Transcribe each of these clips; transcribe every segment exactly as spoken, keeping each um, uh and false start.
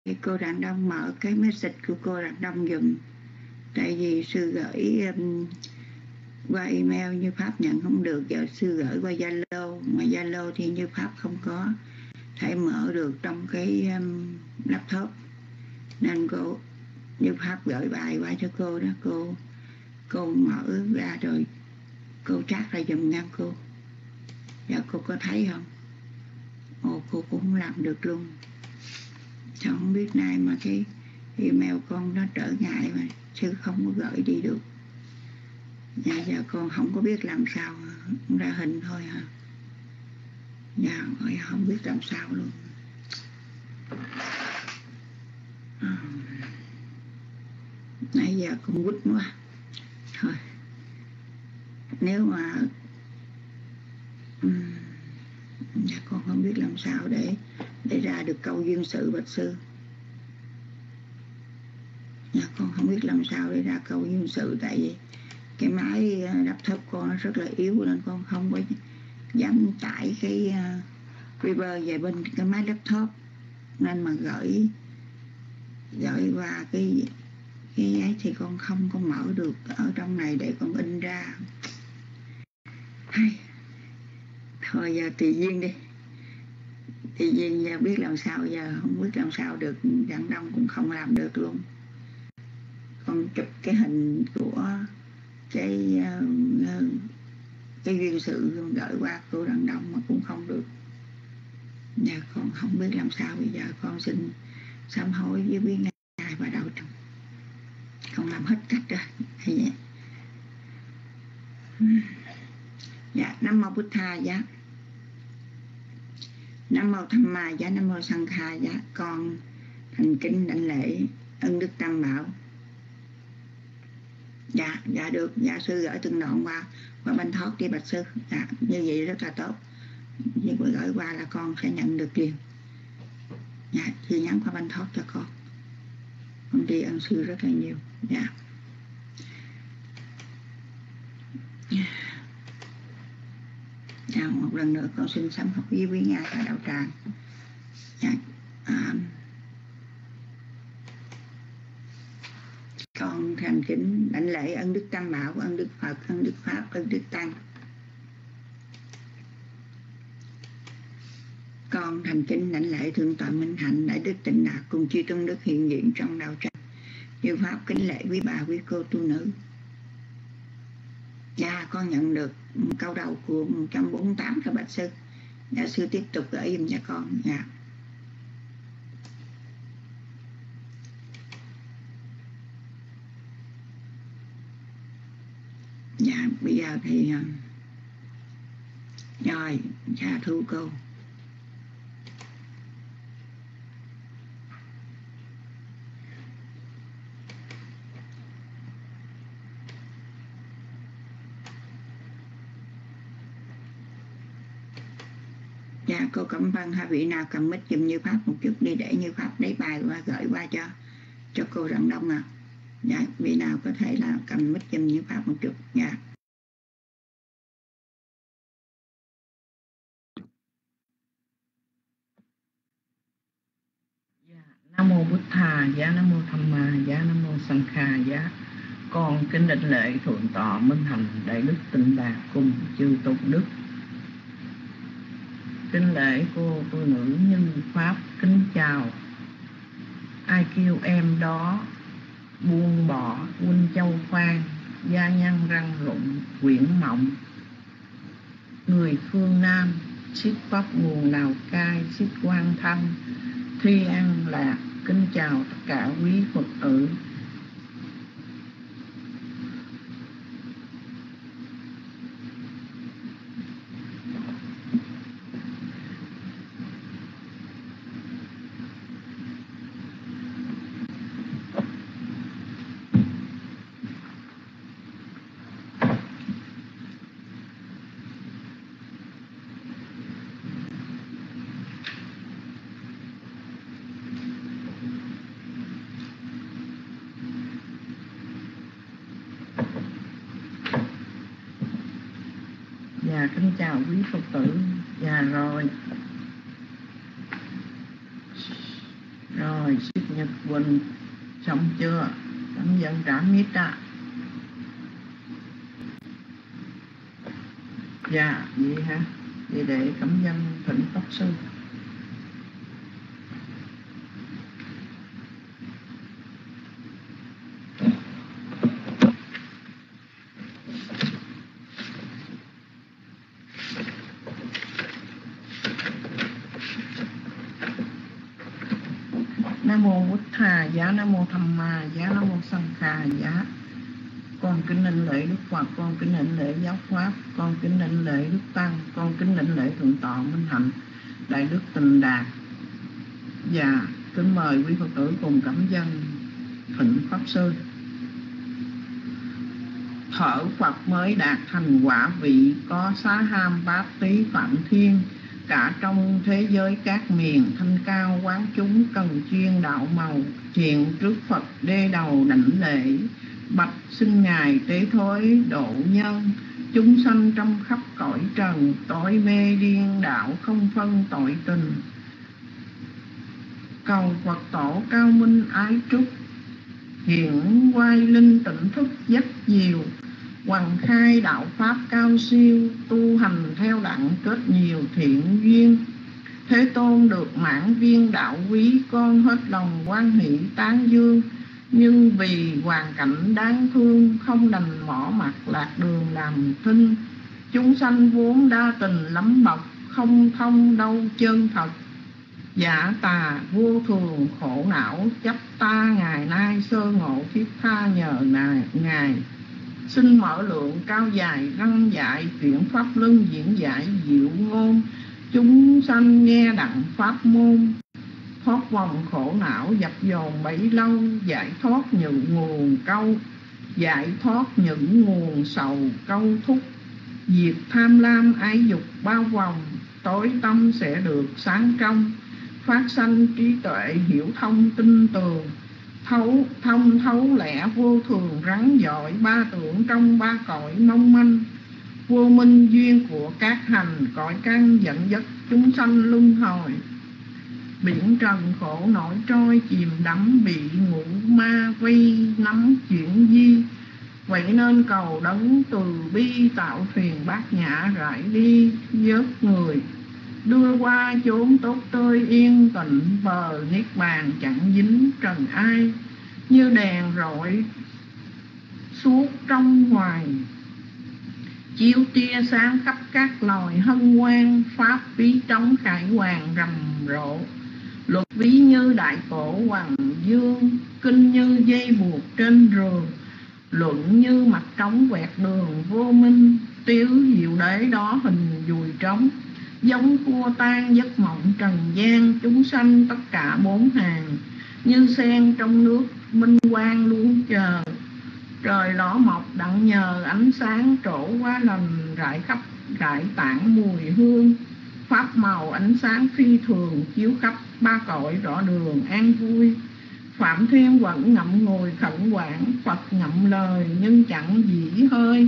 Thì cô Đặng Đông mở cái message của cô Đặng Đông dùm. Tại vì sư gửi um, qua email Như Pháp nhận không được, giờ sư gửi qua Zalo, mà Zalo thì Như Pháp không có thể mở được trong cái um, laptop, nên cô Như Pháp gửi bài qua cho cô đó. Cô cô mở ra rồi cô chat ra dùm nha cô. Dạ cô có thấy không? Ồ, cô cũng không làm được luôn. Sao không biết nay mà cái email con nó trở ngại mà sư không có gửi đi được. Dạ giờ con không có biết làm sao, ra hình thôi hả? Dạ không biết làm sao luôn. À, nãy giờ con quýt quá thôi. Nếu mà um, dạ con không biết làm sao để để ra được câu duyên sự bạch sư. Dạ con không biết làm sao để ra câu duyên sự, tại vì cái máy laptop con nó rất là yếu nên con không có dám tải cái uh, Reaper về bên cái máy laptop, nên mà gửi gửi qua cái cái ấy thì con không có mở được ở trong này để con in ra. Hay. Thôi giờ tùy duyên đi, tùy duyên, giờ biết làm sao, giờ không biết làm sao được. Đặng Đông cũng không làm được luôn. Con chụp cái hình của cái uh, cái duyên sự gửi qua cô Đặng Đông mà cũng không được. Giờ con không biết làm sao. Bây giờ con xin sám hối với quý ngài và đạo tràng. Con làm hết cách rồi. Vậy. Dạ, Nam Mô Bụt Tha Giá, Nam Mô Tham Ma Giá, Nam Mô Sang Kha Giá. Con thành kính đảnh lễ ân đức Tam Bảo. Dạ, dạ được. Dạ sư gửi từng đoạn qua qua bên thoát đi bạch sư. Dạ, như vậy rất là tốt. Như vừa gửi qua là con sẽ nhận được liền. Dạ, sư nhắn qua bên thoát cho con. Con đi ân sư rất là nhiều. Dạ. Dạ, một lần nữa con xin sám hối với quý ngài và đạo tràng. Dạ, à, con thành kính đảnh lễ ân đức Tam Bảo, ân đức Phật, ân đức Pháp, ân đức Tăng. Con thành kính đảnh lễ thượng tọa Minh Hạnh, đại đức Tịnh Đạt cùng chư tôn đức hiện diện trong đạo tràng. Như Pháp kính lễ quý bà, quý cô tu nữ. Dạ, con nhận được câu đầu của một trăm bốn mươi tám các bạch sư. Dạ, sư tiếp tục gửi dùm cho con. Dạ. Dạ, bây giờ thì rồi, cha thu cô. Dạ, cô cảm ơn hai vị nào cầm mic dùm Như Pháp một chút đi, để Như Pháp lấy bài qua gửi qua cho cho cô Đặng Đông à. Dạ, vị nào có thể là cầm mic dùm Như Pháp một chút. Dạ. Nam Mô Bụt Tha Giá, Nam Mô Tham Ma Giá, Nam Mô Sang Kha Giá. Con kính đảnh lễ thượng tọa Minh Hạnh, đại đức Tịnh Đạt cùng chư tôn đức. Kính lễ cô tu nữ Như Pháp, kính chào. Ai kêu em đó buông bỏ huynh châu phan, gia nhân răng rụng quyển mộng. Người phương Nam xích pháp nguồn Lào Cai, xích Quan Thanh, Thi An Lạc. Kính chào tất cả quý Phật tử. Dạ, kính chào quý Phật tử. Dạ rồi. Rồi, ơi, Sức Nhật Quỳnh xong chưa? Cảm dân trả mít ạ. Dạ vậy hả? Vậy để cảm dân thỉnh Pháp Sư. Nam mô Bụt Thà giá, Nam mô Tham Ma giá, Nam mô Sanh Kha giá. Con kính đảnh lễ Đức Phật, con kính đảnh lễ giáo pháp, con kính đảnh lễ Đức Tăng, con kính đảnh lễ Thượng tọa Minh Hạnh, Đại Đức Tịnh Đạt. Và kính mời quý Phật tử cùng cảm dân thỉnh Pháp Sư. Thở Phật mới đạt thành quả vị, có xá ham bát tí phạm thiên. Cả trong thế giới các miền, thanh cao quán chúng cần chuyên đạo màu. Hiện trước Phật đê đầu đảnh lễ, bạch xin Ngài tế thối độ nhân. Chúng sanh trong khắp cõi trần, tội mê điên đạo không phân tội tình. Cầu Phật tổ cao minh ái trúc, hiện quay linh tỉnh thức dắt diều. Hoằng khai đạo pháp cao siêu, tu hành theo đặng kết nhiều thiện duyên. Thế Tôn được mãn viên đạo quý, con hết lòng hoan hỷ tán dương. Nhưng vì hoàn cảnh đáng thương, không đành mỏ mặt lạc đường làm thinh. Chúng sanh vốn đa tình lắm bậc, không thông đâu chân thật. Giả tà vô thường khổ não, chấp ta ngày nay sơ ngộ thiết tha nhờ Ngài. Xin mở lượng cao dài răng dạy, chuyển pháp luân diễn giải diệu ngôn. Chúng sanh nghe đặng pháp môn, thoát vòng khổ não dập dồn bấy lâu. Giải thoát những nguồn câu, giải thoát những nguồn sầu câu thúc. Diệt tham lam ái dục bao vòng, tối tâm sẽ được sáng trong. Phát sanh trí tuệ hiểu thông tinh tường, thấu thông thấu lẽ vô thường rắn giỏi. Ba tưởng trong ba cõi mong manh, vô minh duyên của các hành. Cõi căn dẫn dắt chúng sanh luân hồi, biển trần khổ nổi trôi chìm đắm. Bị ngũ ma vây nắm chuyển di, vậy nên cầu đấng từ bi. Tạo thuyền bát nhã rải đi vớt người, đưa qua chốn tốt tươi yên tịnh. Bờ niết bàn chẳng dính trần ai, như đèn rọi suốt trong ngoài. Chiếu tia sáng khắp các loài hân hoan, pháp phí trống khải hoàng rầm rộ. Luật ví như đại cổ hoàng dương, kinh như dây buộc trên rường. Luận như mặt trống quẹt đường vô minh, tiếu diệu đế đó hình dùi trống. Giống cua tan giấc mộng trần gian, chúng sanh tất cả bốn hàng. Như sen trong nước minh quang luôn chờ, trời lõ mọc đặng nhờ ánh sáng. Trổ quá lành rải khắp rải tản mùi hương, pháp màu ánh sáng phi thường. Chiếu khắp ba cõi rõ đường an vui. Phạm Thiên vẫn ngậm ngùi khẩn quản, Phật ngậm lời nhưng chẳng dĩ hơi.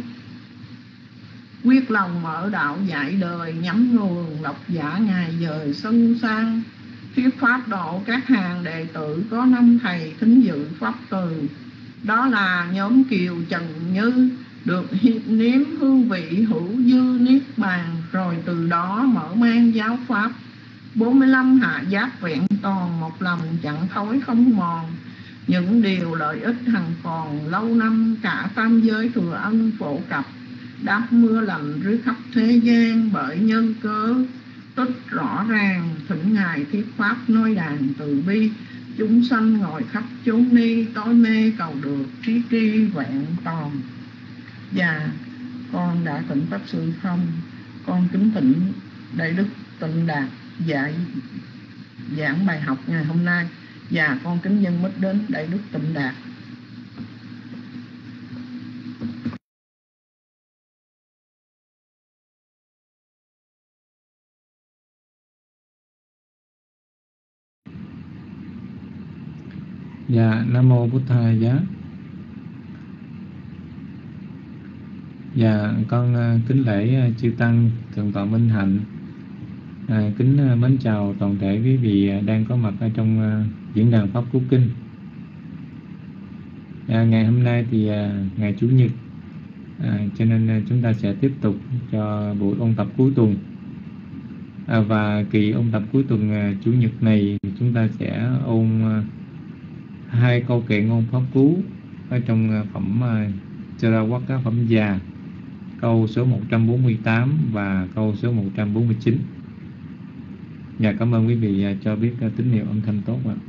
Quyết lòng mở đạo dạy đời, nhắm nguồn lộc giả Ngài dời sân sang. Thuyết pháp độ các hàng đệ tử, có năm thầy thính dự pháp từ. Đó là nhóm Kiều Trần Như, được hiệp nếm hương vị hữu dư niết bàn. Rồi từ đó mở mang giáo pháp, bốn mươi lăm hạ giác vẹn toàn. Một lòng chẳng thối không mòn, những điều lợi ích hằng còn lâu năm. Cả tam giới thừa ân phổ cập, đáp mưa lành rưới khắp thế gian. Bởi nhân cớ tích rõ ràng, thỉnh Ngài thuyết pháp nói đàn từ bi. Chúng sanh ngồi khắp chốn ni, tối mê cầu được trí tri vẹn toàn. Và con đã thỉnh Pháp Sư không? Con kính thỉnh Đại Đức Tịnh Đạt dạy giảng bài học ngày hôm nay. Và con kính dân mít đến Đại Đức Tịnh Đạt. Dạ, Nam Mô Bụt Thầy giá. Dạ, con uh, kính lễ uh, chư Tăng, Thượng tọa Minh Hạnh. À, kính uh, mến chào toàn thể quý vị uh, đang có mặt ở trong uh, diễn đàn Pháp Cú Kinh. À, ngày hôm nay thì à, ngày Chủ nhật, à, cho nên à, chúng ta sẽ tiếp tục cho buổi ôn tập cuối tuần. À, và kỳ ôn tập cuối tuần à, Chủ nhật này chúng ta sẽ ôn à, hai câu kệ ngôn Pháp Cú ở trong à, phẩm à, Charawaka phẩm già, câu số một trăm bốn mươi tám và câu số một trăm bốn mươi chín. Dạ, cảm ơn quý vị à, cho biết à, tín hiệu âm thanh tốt ạ.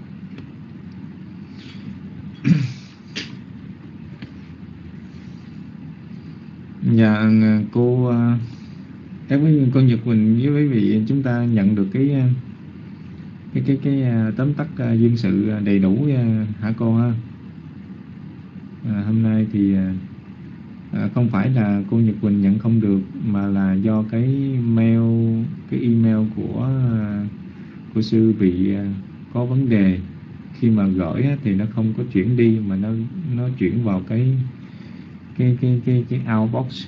Dạ, cô các quý cô Nhật Quỳnh với quý vị chúng ta nhận được cái cái cái cái tóm tắt duyên sự đầy đủ hả cô ha? À, hôm nay thì à, không phải là cô Nhật Quỳnh nhận không được, mà là do cái mail cái email của của sư bị có vấn đề. Khi mà gửi thì nó không có chuyển đi, mà nó nó chuyển vào cái cái cái cái cái outbox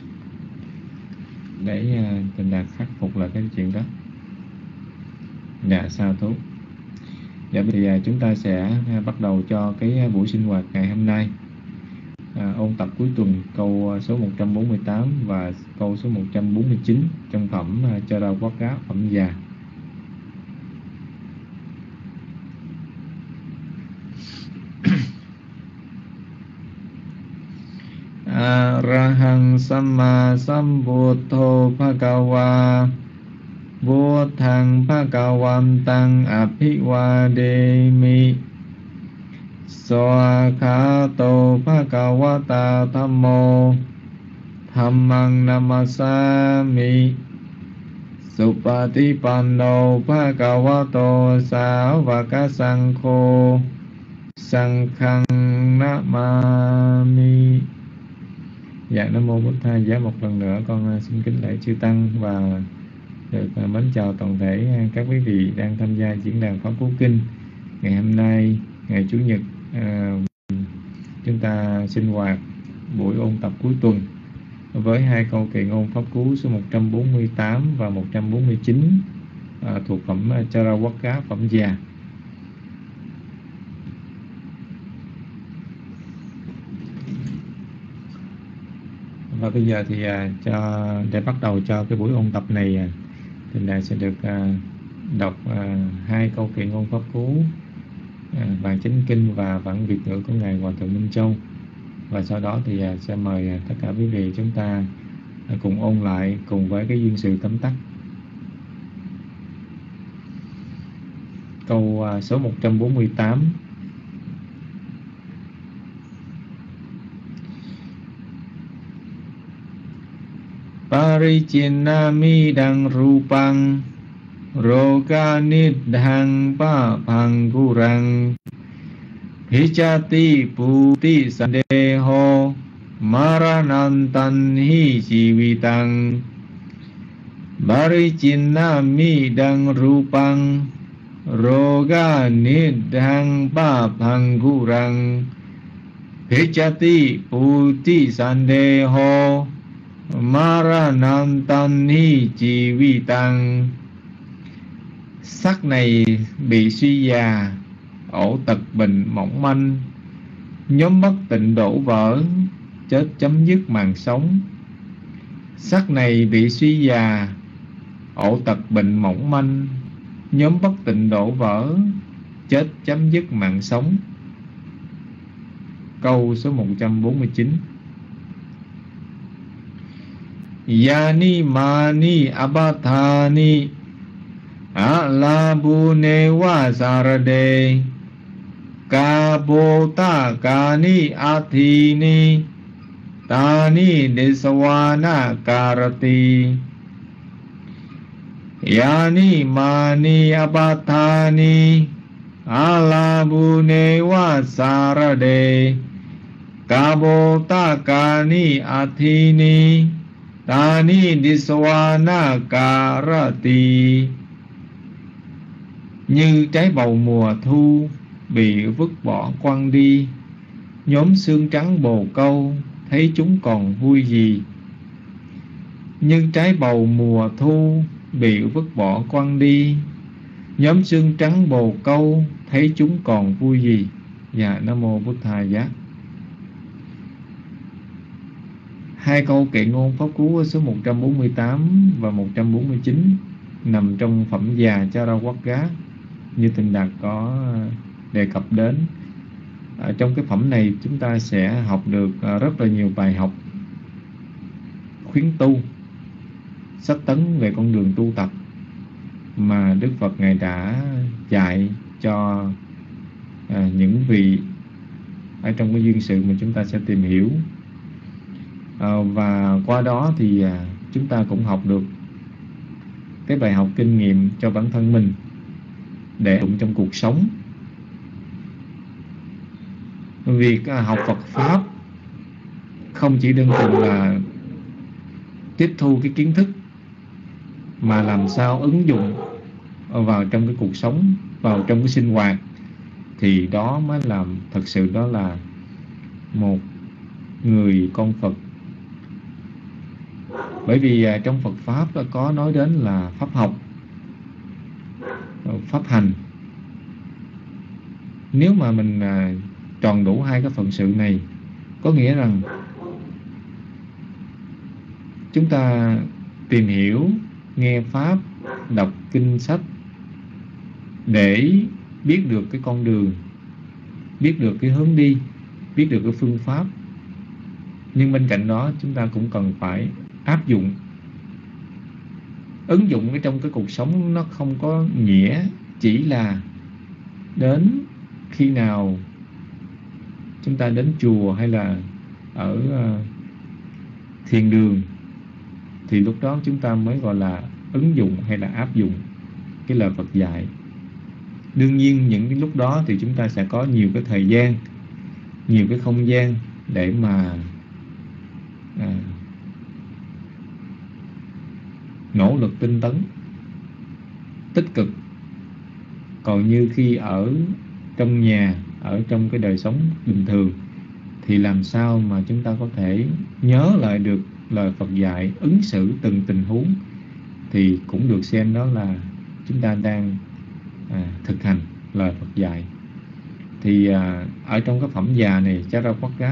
để uh, tình đạt khắc phục lại cái chuyện đó. Dạ, sao tốt. Dạ, thì uh, chúng ta sẽ uh, bắt đầu cho cái uh, buổi sinh hoạt ngày hôm nay, uh, ôn tập cuối tuần câu uh, số một trăm bốn mươi tám và câu số một trăm bốn mươi chín trong phẩm uh, Charawaka phẩm già. Arahang Samma Sambuddho Bhagava Buddhang Bhagavantang Abhivademi Swakhato Bhagavata Thammo Dhammang Namasami Supatipanno Bhagavato Sāvaka Sankho Sankhang Namami. Dạ, Nam Mô Bổn Thầy Giá. Một lần nữa con xin kính lễ chư Tăng và được mến chào toàn thể các quý vị đang tham gia diễn đàn Pháp Cú Kinh. Ngày hôm nay, ngày Chủ nhật, à, chúng ta sinh hoạt buổi ôn tập cuối tuần với hai câu kệ ngôn Pháp Cú số một trăm bốn mươi tám và một trăm bốn mươi chín à, thuộc phẩm Charawaka phẩm già. Và bây giờ thì à, cho để bắt đầu cho cái buổi ôn tập này, à, thì là sẽ được à, đọc à, hai câu kệ ngôn Pháp Cú, à, bản chánh kinh và bản Việt ngữ của ngài Hòa thượng Minh Châu. Và sau đó thì à, sẽ mời à, tất cả quý vị chúng ta à, cùng ôn lại cùng với cái duyên sự tóm tắt. Câu à, số một trăm bốn mươi tám. Parichinami đăng rupang roga nidhang pa phangurang hichati puti sandeho maranantan hi jivitang. Parichinami đăng rupang roga nidhang pa phangurang hichati puti sandeho Maranantani Jivitang. Sắc này bị suy già, ổ tật bệnh mỏng manh, nhóm bất tịnh đổ vỡ, chết chấm dứt mạng sống. Sắc này bị suy già, ổ tật bệnh mỏng manh, nhóm bất tịnh đổ vỡ, chết chấm dứt mạng sống. Câu số một trăm bốn mươi chín. Yani mani abathani alabune wasarade kabota kani athini tani deswana karati. Yani mani abathani alabune wasarade kabota kani athini Tani diswana karati. Như trái bầu mùa thu bị vứt bỏ quăng đi, nhóm xương trắng bồ câu thấy chúng còn vui gì. Như trái bầu mùa thu bị vứt bỏ quăng đi, nhóm xương trắng bồ câu thấy chúng còn vui gì? Dạ, Nam Mô Bụt Thầy Giá. Hai câu kệ ngôn pháp cú số một trăm bốn mươi tám và một trăm bốn mươi chín nằm trong phẩm già Charawaga như Tịnh Đạt có đề cập đến. Ở trong cái phẩm này chúng ta sẽ học được rất là nhiều bài học khuyến tu, sách tấn về con đường tu tập mà Đức Phật Ngài đã dạy cho à, những vị ở trong cái duyên sự mà chúng ta sẽ tìm hiểu. À, và qua đó thì à, chúng ta cũng học được cái bài học kinh nghiệm cho bản thân mình để dụng trong cuộc sống. Việc à, học Phật Pháp không chỉ đơn thuần là tiếp thu cái kiến thức, mà làm sao ứng dụng vào trong cái cuộc sống, vào trong cái sinh hoạt, thì đó mới làm thật sự đó là một người con Phật. Bởi vì à, trong Phật Pháp có nói đến là Pháp học, Pháp hành. Nếu mà mình à, tròn đủ hai cái phận sự này, có nghĩa rằng chúng ta tìm hiểu, nghe Pháp, đọc kinh sách để biết được cái con đường, biết được cái hướng đi, biết được cái phương pháp. Nhưng bên cạnh đó chúng ta cũng cần phải áp dụng, ứng dụng ở trong cái cuộc sống. Nó không có nghĩa chỉ là đến khi nào chúng ta đến chùa hay là ở uh, thiền đường thì lúc đó chúng ta mới gọi là ứng dụng hay là áp dụng cái lời Phật dạy. Đương nhiên những cái lúc đó thì chúng ta sẽ có nhiều cái thời gian, nhiều cái không gian để mà à, nỗ lực tinh tấn, tích cực. Còn như khi ở trong nhà, ở trong cái đời sống bình thường thì làm sao mà chúng ta có thể nhớ lại được lời Phật dạy, ứng xử từng tình huống, thì cũng được xem đó là chúng ta đang à, thực hành lời Phật dạy. Thì à, ở trong cái phẩm già này, Charawaga,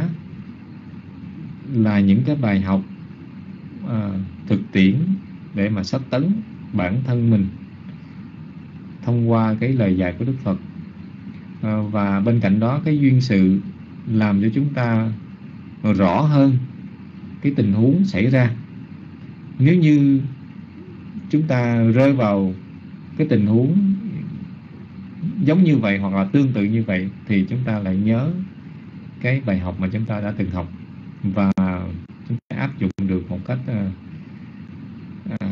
là những cái bài học à, thực tiễn để mà sách tấn bản thân mình thông qua cái lời dạy của Đức Phật. À, và bên cạnh đó cái duyên sự làm cho chúng ta rõ hơn cái tình huống xảy ra. Nếu như chúng ta rơi vào cái tình huống giống như vậy hoặc là tương tự như vậy thì chúng ta lại nhớ cái bài học mà chúng ta đã từng học và chúng ta áp dụng được một cách à, à,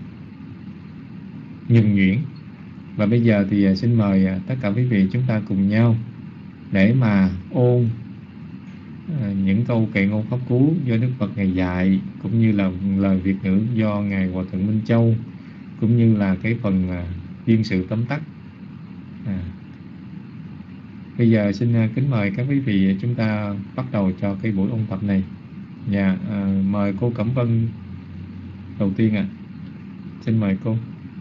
nhuần nhuyễn. Và bây giờ thì xin mời tất cả quý vị chúng ta cùng nhau để mà ôn à, những câu kệ ngôn pháp cú do Đức Phật Ngài dạy, cũng như là lời Việt ngữ do Ngài Hòa Thượng Minh Châu, cũng như là cái phần à, duyên sự tóm tắt. À, bây giờ xin kính mời các quý vị chúng ta bắt đầu cho cái buổi ôn tập này. Dạ, à, mời cô Cẩm Vân đầu tiên ạ. À. Xin mời cô.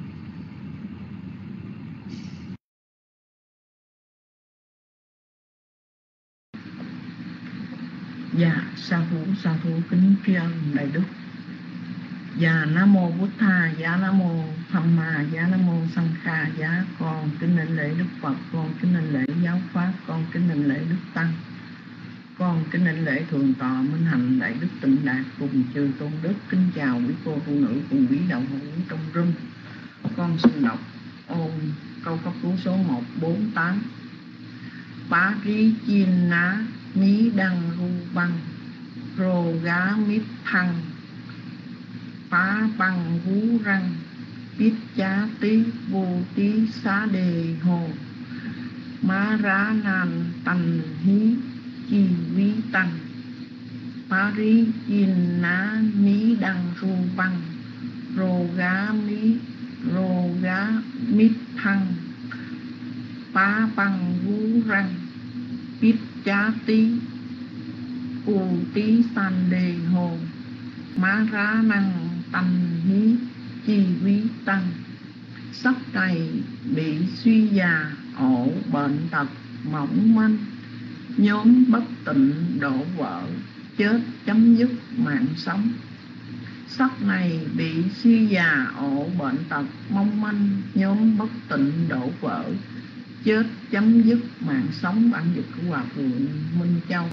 Dạ, sa thú sa thú kính tri ân đại đức. Dạ, Nam Mô Bụt Tha, dạ Nam Mô Tham Ma, dạ Nam Mô Sang Kha, dạ con kính đảnh lễ Đức Phật, con kính đảnh lễ giáo pháp, con kính đảnh lễ Đức Tăng, con kính đảnh lễ Thượng Tọa Minh Hạnh Đại Đức Tịnh Đạt cùng chư tôn đức. Kính chào quý cô phụ nữ cùng quý đạo hữu trong room. Con xin đọc ôn câu pháp cú số một bốn tám. Bá rí chiên ná mí đăng ru băng rô gá mít thăng phá băng hú răng biết chá tí vô tí xá đề hồ má rá nan tần hí chi vi tăng. Phá rí chiên ná mí đăng ru băng rô gá mí rô gá mít thăng phá băng hú răng biết chá tí u tí san đề hồ má rá năng tần hí chi vi tăng. Sắc này bị suy già ổ bệnh tật mỏng manh, nhóm bất tịnh đổ vỡ, chết chấm dứt mạng sống. Sắc này bị suy già, ổ bệnh tật mong manh, nhóm bất tịnh đổ vỡ, chết chấm dứt mạng sống. Bản dịch của Hòa Thượng Minh Châu.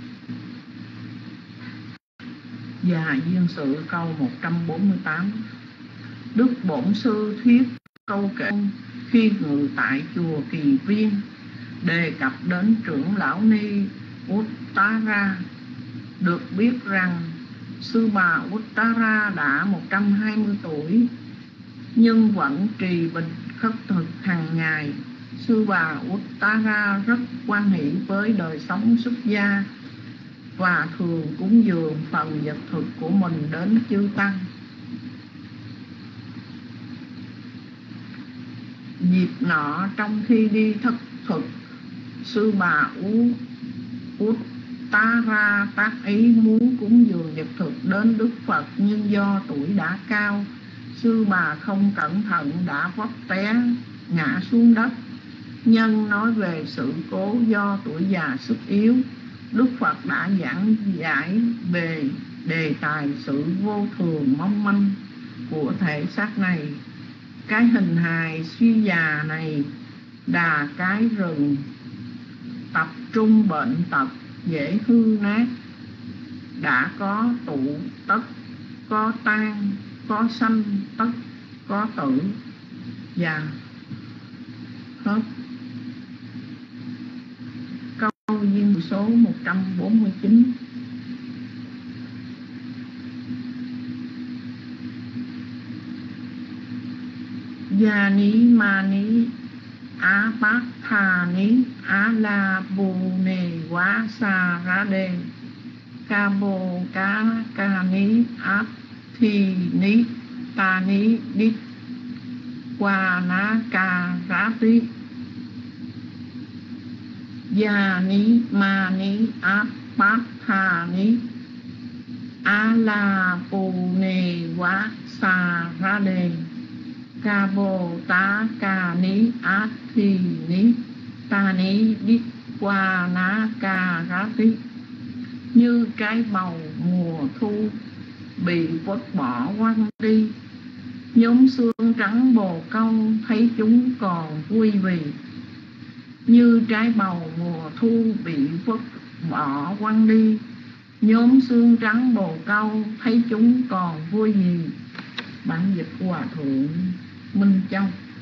Và duyên sự câu một trăm bốn mươi tám. Đức Bổn Sư thuyết câu kệ khi ngự tại chùa Kỳ Viên, đề cập đến trưởng lão Ni Uttara. Được biết rằng sư bà Uttara đã một trăm hai mươi tuổi nhưng vẫn trì bình khất thực hàng ngày. Sư bà Uttara rất quan hỷ với đời sống xuất gia và thường cúng dường phần vật thực của mình đến chư tăng. Dịp nọ trong khi đi thất thực, sư bà Uttara tác ý muốn cúng dường vật thực đến Đức Phật, nhưng do tuổi đã cao, sư bà không cẩn thận đã vấp té ngã xuống đất. Nhân nói về sự cố do tuổi già sức yếu, Đức Phật đã giảng giải về đề tài sự vô thường mong manh của thể xác này. Cái hình hài suy già này là cái rừng tập trung bệnh tật dễ hư nát, đã có tụ tất, có tan, có sanh tất, có tử. Và hết câu duyên số một trăm bốn mươi chín. Gia ní ma ní á bát thà ní á la bù nề quá sa ra đê ca bồ cá ca ní áp thi ní ta ní đít qua ná ca rá tí. Gia ní ma ní áp bát thà ní á la bù nề quá sa ra đê ca bồ tá ca ní át thi ní ta ní đít qua ná ca rá tí. Như trái bầu mùa thu bị vứt bỏ quăng đi, nhóm xương trắng bồ câu thấy chúng còn vui vì. Như trái bầu mùa thu bị vứt bỏ quăng đi, nhóm xương trắng bồ câu thấy chúng còn vui gì. Bản dịch của Hòa Thượng Minh Châu.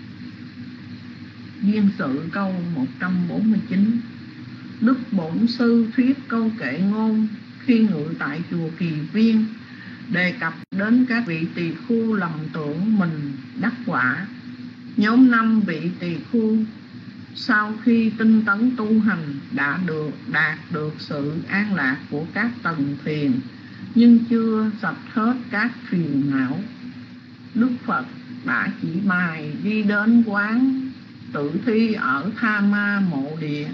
Duyên sự câu một trăm bốn mươi chín. Đức Bổn Sư thuyết câu kệ ngôn khi ngự tại chùa Kỳ Viên, đề cập đến các vị tỳ khưu lầm tưởng mình đắc quả. Nhóm năm vị tỳ khưu sau khi tinh tấn tu hành đã được đạt được sự an lạc của các tầng thiền, nhưng chưa sạch hết các phiền não. Đức Phật đã chỉ bài đi đến quán tử thi ở Tha Ma Mộ Địa.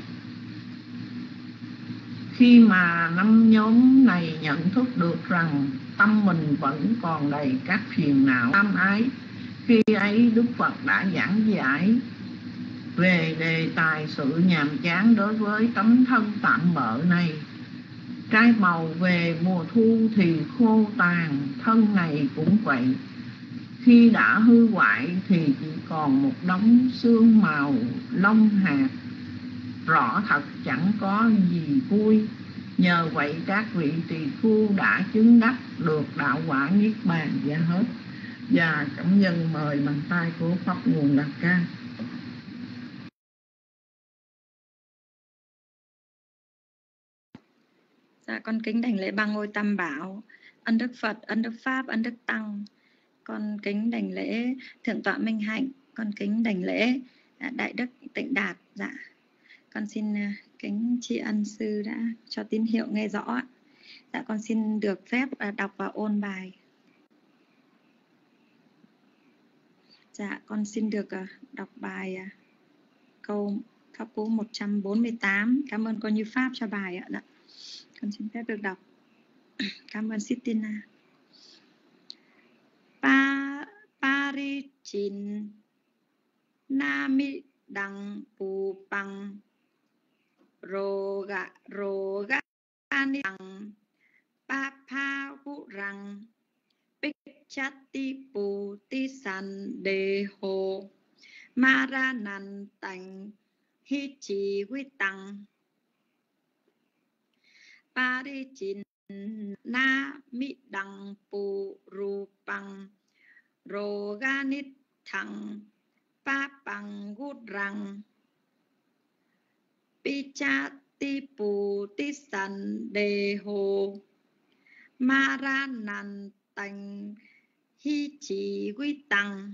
Khi mà năm nhóm này nhận thức được rằng tâm mình vẫn còn đầy các phiền não tham ái, khi ấy Đức Phật đã giảng giải về đề tài sự nhàm chán đối với tấm thân tạm bợ này. Trái bầu về mùa thu thì khô tàn, thân này cũng vậy. Khi đã hư hoại thì chỉ còn một đống xương màu lông hạt, rõ thật chẳng có gì vui. Nhờ vậy các vị tỳ khưu đã chứng đắc được đạo quả niết bàn. Và hết. Và cảm nhân mời bàn tay của Pháp Nguồn Đạt Ca. Dạ, con kính đảnh lễ ba ngôi Tam Bảo, ân đức Phật, ân đức Pháp, ân đức Tăng. Con kính đảnh lễ Thượng tọa Minh Hạnh, con kính đảnh lễ Đại đức Tịnh Đạt. Dạ, con xin kính tri ân sư đã cho tín hiệu nghe rõ. Dạ, con xin được phép đọc và ôn bài. Dạ, con xin được đọc bài câu Pháp Cú một trăm bốn mươi tám. Cảm ơn cô Như Pháp cho bài ạ. Dạ, con xin phép được đọc. Cảm ơn Sitina. Pa Parichin Nami đăng pu băng rô gà rô gà ni đăng pa pa vu răng bích chát ti pu ti san đề hồ ma ra nan tành hi chi quy tăng pa ri chin na mi đăng pu ru băng rô ga nít thăng pa bằng gút răng pi cha ti pu ti san đề hồ ma ra nan tành hi chỉ quy tăng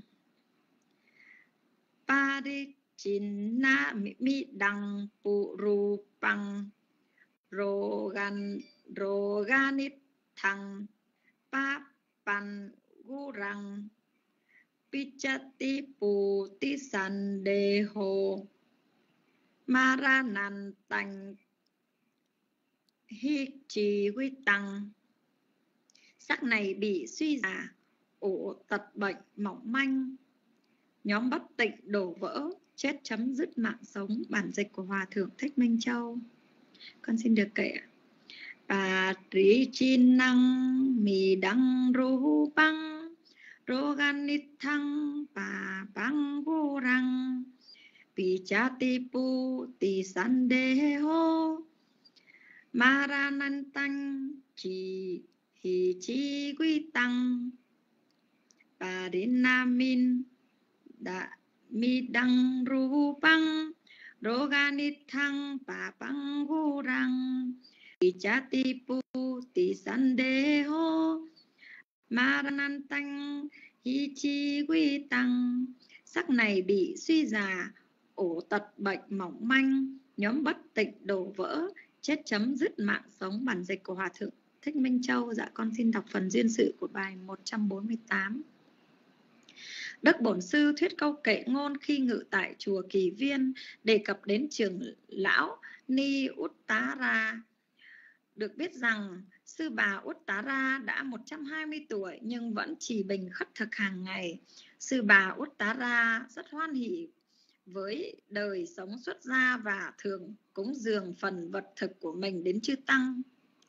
pa ri chin na mi đăng pu ru băng rô gan rô ga nít thăng pa bằng gu răng pichati pu ti san đề hồ ma ra nan tành hi trì quy tăng. Sắc này bị suy già, ổ tật bệnh mỏng manh, nhóm bất tịnh đổ vỡ, chết chấm dứt mạng sống. Bản dịch của Hòa Thượng Thích Minh Châu. Con xin được kể. Bà trí chi năng mì đăng ru băng roganit thăng bà băng vô răng pi cha ti pu ti san đề hô ma ra nan tăng chỉ hì chi quy tăng bà đến nam min đã mi đăng ru băng roganit thăng bà băng vô răng pi cha ti pu ti san đề hô ma ra nan tăng hi chi quy tăng. Sắc này bị suy già, ổ tật bệnh mỏng manh, nhóm bất tịnh đổ vỡ, chết chấm dứt mạng sống. Bản dịch của Hòa Thượng Thích Minh Châu. Dạ con xin đọc phần duyên sự của bài một trăm bốn mươi tám. Đức Bổn Sư thuyết câu kệ ngôn khi ngự tại chùa Kỳ Viên, đề cập đến trưởng lão Ni Uttara. Được biết rằng sư bà Uttara đã một trăm hai mươi tuổi nhưng vẫn trì bình khất thực hàng ngày. Sư bà Uttara rất hoan hỷ với đời sống xuất gia và thường cúng dường phần vật thực của mình đến chư tăng.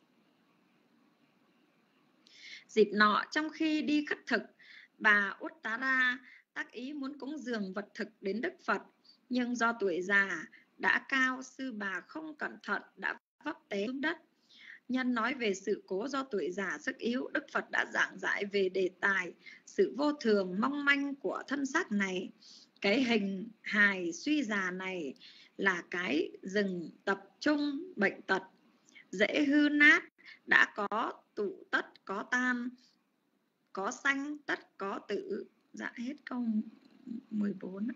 Dịp nọ trong khi đi khất thực, bà Uttara tác ý muốn cúng dường vật thực đến Đức Phật, nhưng do tuổi già đã cao, sư bà không cẩn thận đã vấp té xuống đất. Nhân nói về sự cố do tuổi già sức yếu, Đức Phật đã giảng giải về đề tài sự vô thường mong manh của thân xác này. Cái hình hài suy già này là cái rừng tập trung bệnh tật, dễ hư nát, đã có tụ tất có tan, có sanh tất có tử. Dạ hết câu mười bốn.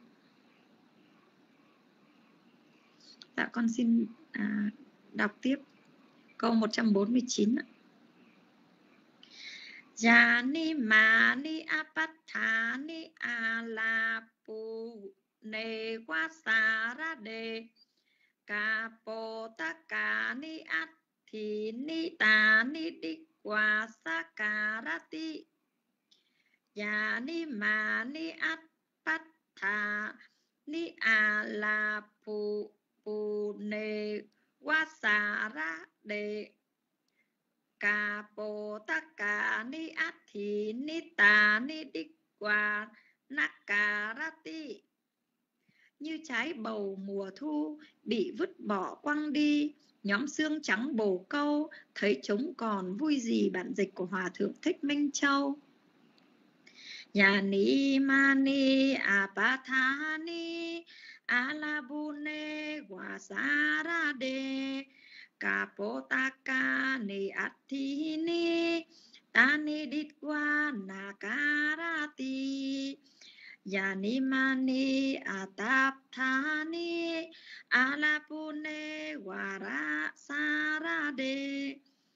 Dạ con xin à, đọc tiếp câu một trăm bốn mươi chín. Jani mani apatthani alapu ne wasarade kapotakani athini tani dikwasakarati Jani mani apatthani alapu ne wasarade Kapotaka ni athi ni ta ni dikwa nakarati. Như trái bầu mùa thu bị vứt bỏ quăng đi, nhóm xương trắng bồ câu thấy chúng còn vui gì. Bản dịch của Hòa Thượng Thích Minh Châu. Yani mani apathani alabune wasarade Kapotaka ni athini tani ditwa nakarati Yani mani atapthani alapune warasarade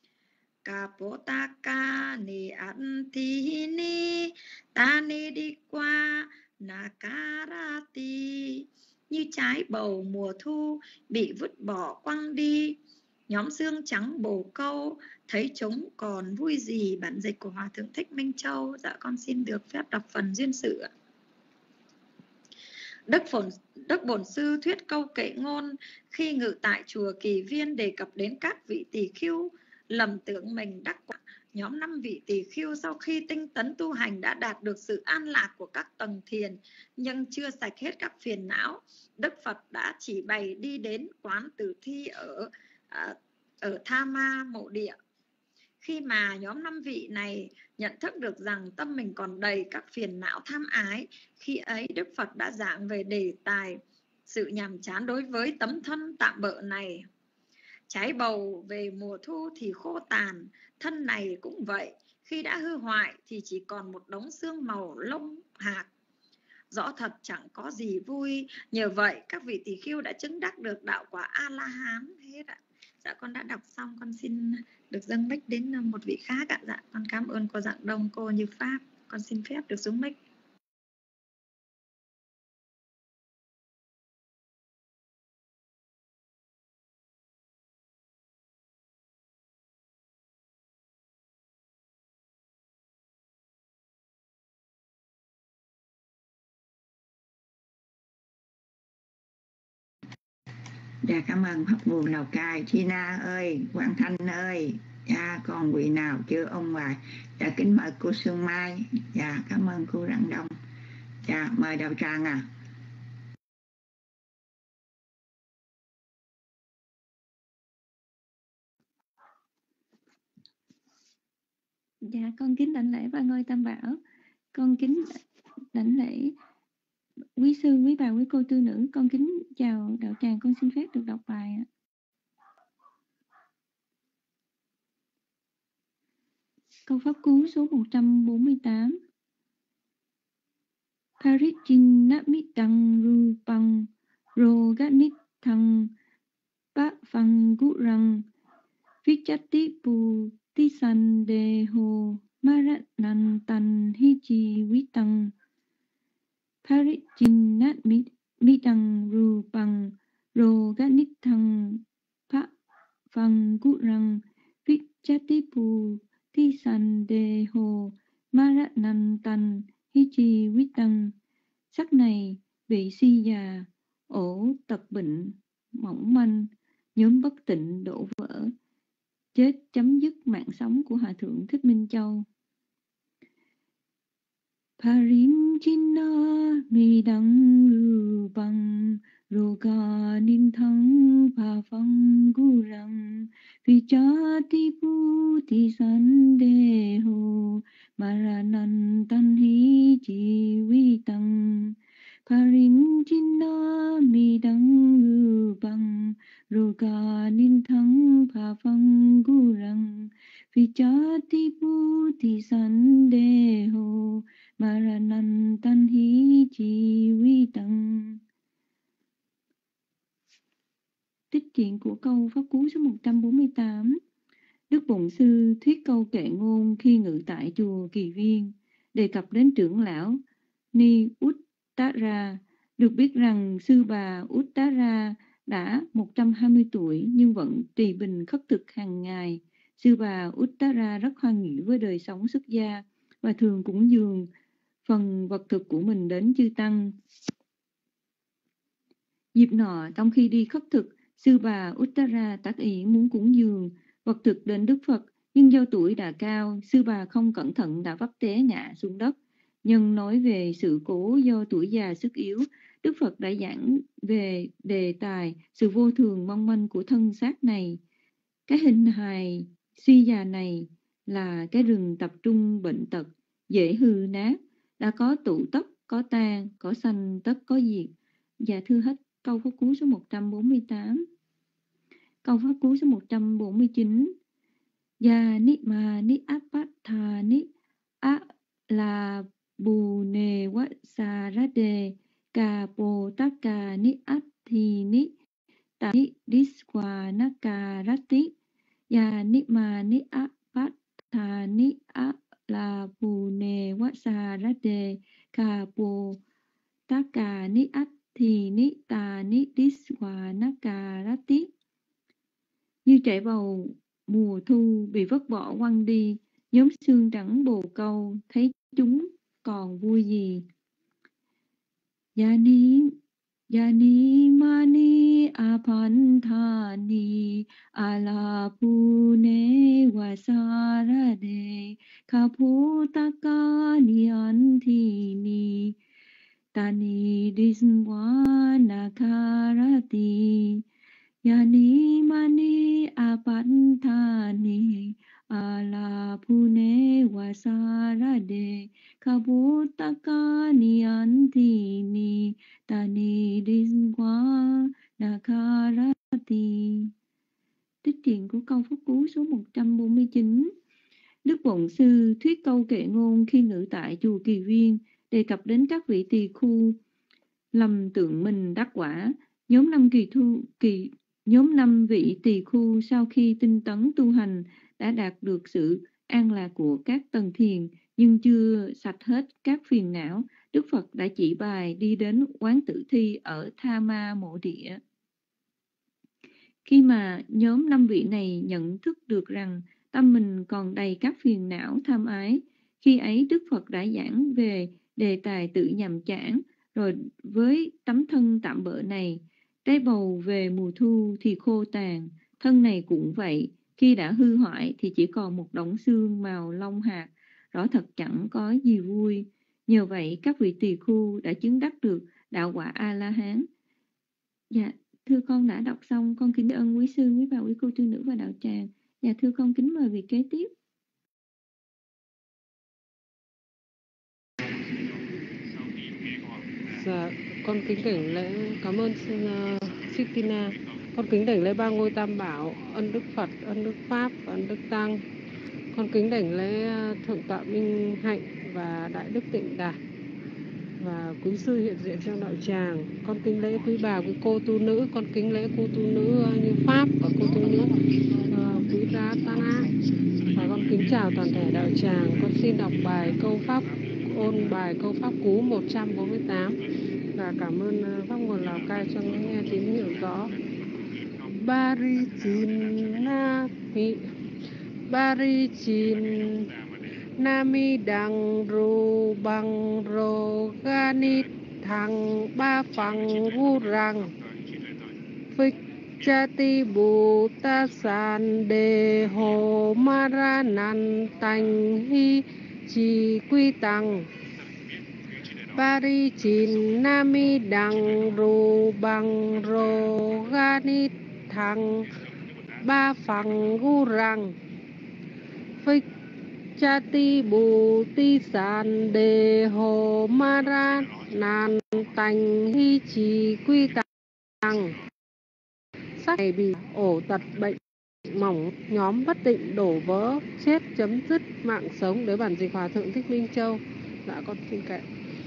Kapotaka ni athini tani ditwa nakarati. Như trái bầu mùa thu bị vứt bỏ quăng đi, nhóm xương trắng bồ câu thấy chúng còn vui gì. Bản dịch của Hòa Thượng Thích Minh Châu. Dạ con xin được phép đọc phần duyên sự. Đức Phồn Đức Bổn Sư thuyết câu kệ ngôn khi ngự tại chùa Kỳ Viên, đề cập đến các vị tỳ khưu lầm tưởng mình đắc quả. Nhóm năm vị tỳ khưu sau khi tinh tấn tu hành đã đạt được sự an lạc của các tầng thiền, nhưng chưa sạch hết các phiền não. Đức Phật đã chỉ bày đi đến quán tử thi ở ở Tha Ma mộ địa. Khi mà nhóm năm vị này nhận thức được rằng tâm mình còn đầy các phiền não tham ái, khi ấy Đức Phật đã giảng về đề tài sự nhàm chán đối với tấm thân tạm bợ này. Trái bầu về mùa thu thì khô tàn, thân này cũng vậy, khi đã hư hoại thì chỉ còn một đống xương màu lông hạt. Rõ thật chẳng có gì vui. Nhờ vậy các vị tỳ khưu đã chứng đắc được đạo quả A-la-hán hết ạ. Dạ con đã đọc xong, con xin được dâng mic đến một vị khác ạ. Dạ con cảm ơn cô Dạng Đông, cô Như Pháp. Con xin phép được xuống mic. Dạ cảm ơn Pháp Nguồn Lào Cai. Tina ơi, Quang Thanh ơi, dạ còn vị nào chưa ông ngoài? Dạ kính mời cô Sương Mai. Dạ cảm ơn cô Rạng Đông. Dạ mời Đạo Tràng à. Dạ con kính đảnh lễ Ba Ngôi Tam Bảo. Con kính đảnh lễ quý sư, quý bà, quý cô tư nữ. Con kính chào Đạo Tràng. Con xin phép được đọc bài ạ. Câu pháp cú số một trăm bốn mươi tám. Parijinnamitang rupang roganithang pa phang gurang vichati pu tisan deho maranantan hichi vitang. Parijinnamitang rupang roganithang pa phang gurang vichati pu tisan deho maranantan hichi vitang. Sắc này bị suy già, ổ tật bệnh, mỏng manh, nhóm bất tịnh đổ vỡ, chết chấm dứt mạng sống của Hòa Thượng Thích Minh Châu. Parijinna midang rupang roganithang pa phang gurang vichati puti sandeho maranantan hi jiwitang. Parijinna midang rupang roganithang pa phang gurang vichati puti sandeho maranantan hi jiwitang. Tích truyện của câu pháp cú số một trăm bốn mươi tám. Đức Bổn Sư thuyết câu kệ ngôn khi ngự tại chùa Kỳ Viên, đề cập đến trưởng lão Ni Uttara. Được biết rằng sư bà Uttara đã một trăm hai mươi tuổi nhưng vẫn trì bình khất thực hàng ngày. Sư bà Uttara rất hoan nghĩ với đời sống xuất gia và thường cúng dường phần vật thực của mình đến chư tăng. Dịp nọ, trong khi đi khất thực, sư bà Uttara tác ý muốn cúng dường vật thực đến Đức Phật, nhưng do tuổi đã cao, sư bà không cẩn thận đã vấp té ngã xuống đất. Nhân nói về sự cố do tuổi già sức yếu, Đức Phật đã giảng về đề tài sự vô thường mong manh của thân xác này. Cái hình hài suy già này là cái rừng tập trung bệnh tật, dễ hư nát, đã có tụ tất, có tan, có sanh, tất có diệt. Dạ thưa hết câu pháp cú số một trăm bốn mươi tám. Câu pháp cú số một trăm bốn mươi chín. Ya ni ma ni apatha ni a la bù nề wa sa ra đề ca bồ tát ca ni át thì ni ta ni diswa na ca rati. Ya ni ma ni apatha ni a la bù nề wa sa ra đề ca bồ tát ca ni át thì ni ta ni diswa na ca rati. Như trẻ bầu mùa thu bị vứt bỏ quăng đi, nhóm xương trắng bồ câu thấy chúng còn vui gì. Ya ni Yani mani apantani alapune wasarade kaputaka niantini tani diswana karati yani mani apantani alapune wasarade kaputaka niantini tani diswa nakarati. Tích truyện của câu Pháp Cú số một trăm bốn mươi chín. Đức Bổn Sư thuyết câu kệ ngôn khi ngự tại chùa Kỳ Viên, đề cập đến các vị tỳ khu lầm tưởng mình đắc quả. Nhóm năm kỳ thu kỳ nhóm năm vị tỳ khu sau khi tinh tấn tu hành đã đạt được sự an lạc của các tầng thiền, nhưng chưa sạch hết các phiền não. Đức Phật đã chỉ bài đi đến quán tử thi ở Tha Ma Mộ Địa. Khi mà nhóm năm vị này nhận thức được rằng tâm mình còn đầy các phiền não tham ái, khi ấy Đức Phật đã giảng về đề tài tự nhàm chán. Rồi với tấm thân tạm bợ này, trái bầu về mùa thu thì khô tàn, thân này cũng vậy, khi đã hư hoại thì chỉ còn một đống xương màu lông hạt, rõ thật chẳng có gì vui. Nhờ vậy các vị tỳ khu đã chứng đắc được đạo quả A-la-hán. Dạ, thưa con đã đọc xong, con kính ơn quý sư, quý bà, quý cô, trương nữ và đạo tràng. Dạ, thưa con kính mời vị kế tiếp. Dạ, con kính đảnh lễ, cảm ơn uh, Sitina. Con kính đảnh lễ ba ngôi tam bảo, ân Đức Phật, ân Đức Pháp, ân Đức Tăng. Con kính đảnh lễ uh, Thượng tọa Minh Hạnh và Đại Đức Tịnh Đạt và quý sư hiện diện trong đạo tràng. Con kính lễ quý bà, quý cô tu nữ. Con kính lễ cô tu nữ uh, như Pháp và cô tu nữ uh, quý Ratana. Và con kính chào toàn thể đạo tràng. Con xin đọc bài câu Pháp, ôn bài câu Pháp Cú một trăm bốn mươi tám và cảm ơn Pháp Nguồn Lào Cai cho nghe tín hiệu rõ. Barichin mi Barichin Nami đằng ru bằng rô ganit thằng ba phẳng vu rằng phích chati bù ta san đề hồ mara nan tành hi chi quy tăng Barichin Nami đằng ru bằng rô ganit thằng ba phẳng vu rằng phích chati bù ti san đề hồ mara nan tành hi chi quy tăng. Sắc này bị ổ tật bệnh mỏng nhóm bất tịnh đổ vỡ chết chấm dứt mạng sống. Đấy bản dịch Hòa Thượng Thích Minh Châu. Dạ con xin kệ.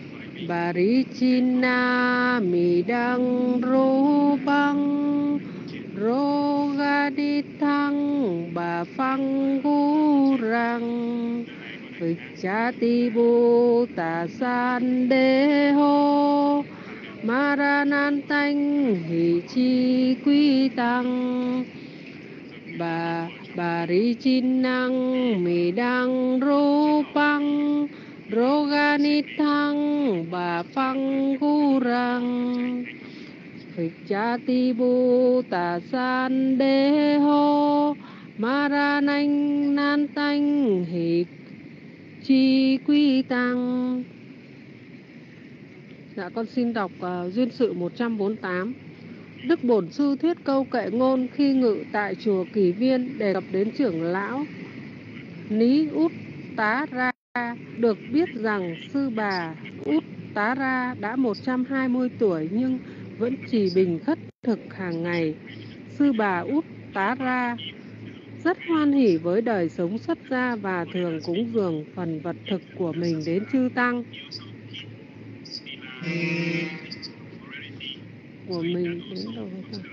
Barichinna mi đăng rô băng rô ga đi thăng bà phăng gu răng vichati bồ tà san đê hô maranan tanh hỷ chi quy tăng bà bà ri chin năng mi đăng rô băng rô ga ni thăng bà phăng gu răng vichati bồ tà san đê hô maranan nan tanh hỷ chi quy tăng. Dạ con xin đọc uh, duyên sự một trăm bốn mươi tám. Đức Bổn Sư thuyết câu kệ ngôn khi ngự tại chùa Kỳ Viên, đề cập đến trưởng lão Ní Út Tá Ra. Được biết rằng sư bà Út Tá Ra đã một trăm hai mươi tuổi nhưng vẫn trì bình khất thực hàng ngày. Sư bà Út Tá Ra rất hoan hỉ với đời sống xuất gia và thường cúng dường phần vật thực của mình đến chư tăng của mình đến đâu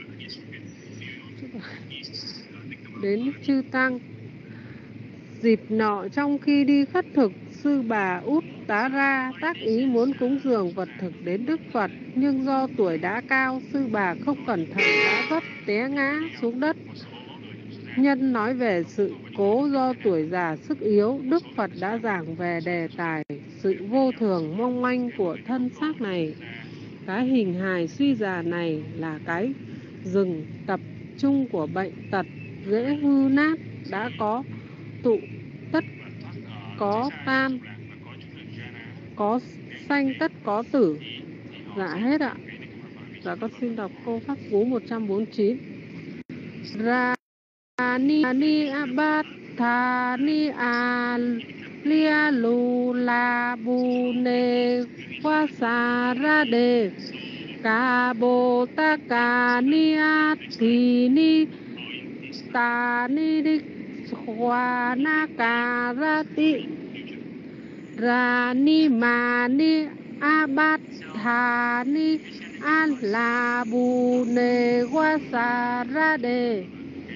đến chư tăng. Dịp nọ trong khi đi khất thực, sư bà Út Tá Ra tác ý muốn cúng dường vật thực đến Đức Phật, nhưng do tuổi đã cao, sư bà không cẩn thận đã vấp té ngã xuống đất. Nhân nói về sự cố do tuổi già sức yếu, Đức Phật đã giảng về đề tài sự vô thường mong manh của thân xác này. Cái hình hài suy già này là cái rừng tập trung của bệnh tật dễ hư nát, đã có tụ tất có tan, có sanh tất có tử. Dạ hết ạ. Dạ con xin đọc câu pháp cú một trăm bốn mươi chín. Ra ni ni abat tha ni a lia lu la bu ne qua sa ra đề ca bồ ta ca ni a thì ni ta ni đi khoa na ca ra ti ra ni ma ni a bát tha ni a la bu ne qua sa ra đề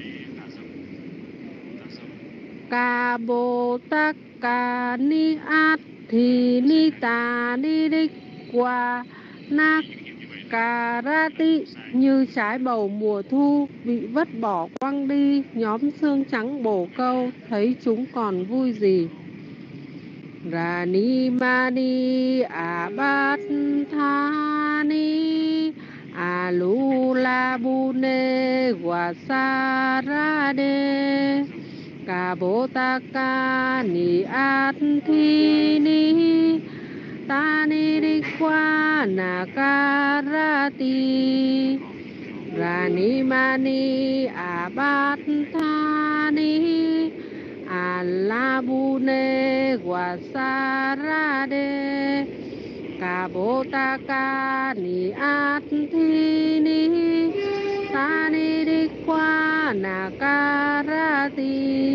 ca bồ ta ca ni a thì ni ta ni đi qua na cà ra ti. Như trái bầu mùa thu bị vứt bỏ quăng đi, nhóm xương trắng bồ câu thấy chúng còn vui gì. Ra ni ma ni a bát tha ni a lu la bu ne wa sa ra de ca bồ ta ca ni a thi ni ta ni đi qua na ca ra ti ra ni ma ni a bát tha ni a la bu ne wa sa ra de ca bồ ta ca ni a thi ni ta ni đi qua na ca ra ti.